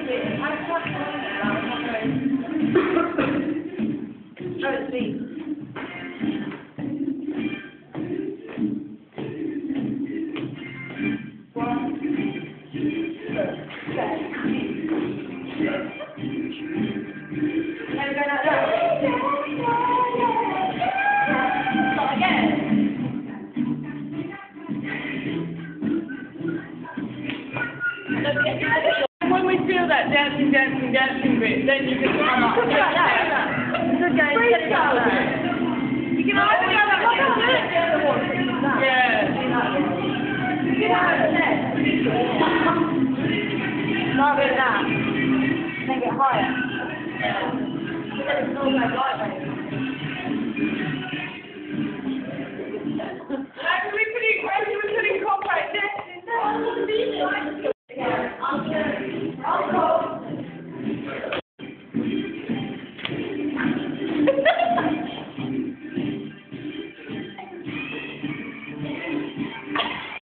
When we feel that dancing bit, then you can come up. It's okay. You can either go like Yeah. Get out of there. Not like that. Then get higher. Then it's all like lightweight. We could incorporate dancing.